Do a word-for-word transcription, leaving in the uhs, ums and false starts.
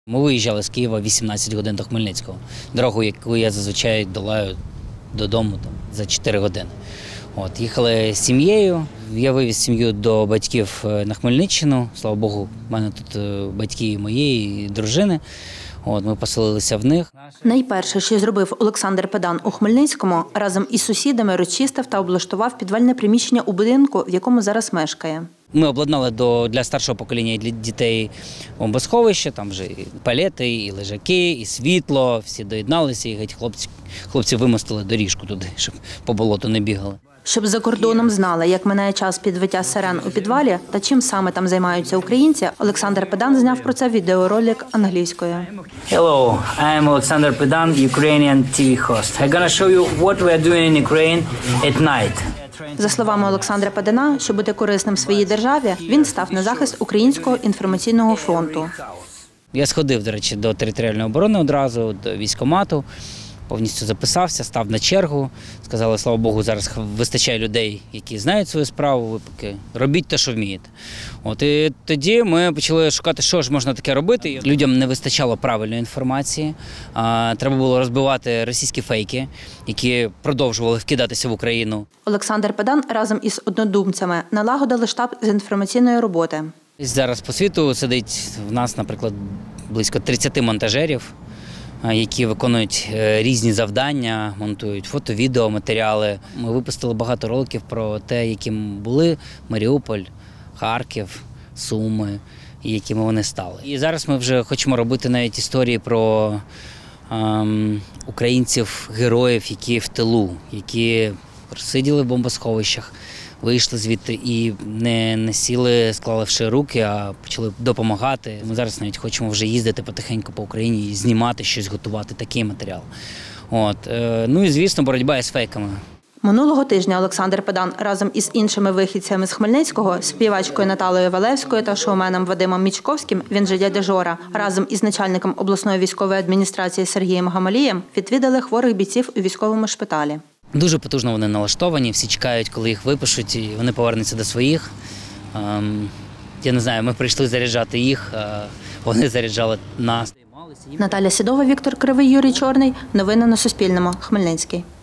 Ми виїжджали з Києва вісімнадцять годин до Хмельницького. Дорогу, яку я зазвичай долаю додому там, за чотири години. От, їхали з сім'єю. Я вивіз сім'ю до батьків на Хмельниччину. Слава Богу, в мене тут батьки моєї дружини. От, ми поселилися в них. Найперше, що зробив Олександр Педан у Хмельницькому, разом із сусідами розчистив та облаштував підвальне приміщення у будинку, в якому зараз мешкає. Ми обладнали до, для старшого покоління і для дітей бомбосховище, там вже і палети, і лежаки, і світло, всі доєдналися, і геть хлопці, хлопці вимостили доріжку туди, щоб по болоту не бігали. Щоб за кордоном знали, як минає час підвиття сирен у підвалі та чим саме там займаються українці, Олександр Педан зняв про це відеоролик англійською. Hello, I am Alexander Pedan, Ukrainian ті ві host. I'm gonna show you what we are doing in Ukraine at night. За словами Олександра Педана, щоб бути корисним своїй державі, він став на захист Українського інформаційного фронту. Я сходив, до речі, до територіальної оборони одразу, до військкомату, повністю записався, став на чергу. Сказали, слава Богу, зараз вистачає людей, які знають свою справу, ви поки робіть те, що вмієте. От, і тоді ми почали шукати, що ж можна таке робити. Людям не вистачало правильної інформації, а, треба було розбивати російські фейки, які продовжували вкидатися в Україну. Olександр Педан разом із однодумцями налагодили штаб з інформаційної роботи. Зараз по світу сидить в нас, наприклад, близько тридцять монтажерів, які виконують різні завдання, монтують фото, відео, матеріали. Ми випустили багато роликів про те, яким були Маріуполь, Харків, Суми, і якими вони стали. І зараз ми вже хочемо робити навіть історії про ем, українців-героїв, які в тилу, які сиділи в бомбосховищах, вийшли звідти і не, не сіли, склавши руки, а почали допомагати. Ми зараз навіть хочемо вже їздити потихеньку по Україні і знімати щось, готувати такий матеріал. От. Ну і, звісно, боротьба із фейками. Минулого тижня Олександр Педан разом із іншими вихідцями з Хмельницького, співачкою Наталею Валевською та шоуменом Вадимом Мічковським, він же дядя Жора, разом із начальником обласної військової адміністрації Сергієм Гамалієм відвідали хворих бійців у військовому шпиталі. Дуже потужно вони налаштовані, всі чекають, коли їх випишуть, і вони повернуться до своїх. Я не знаю, ми прийшли заряджати їх, вони заряджали нас. Наталя Сідова, Віктор Кривий, Юрій Чорний. Новини на Суспільному. Хмельницький.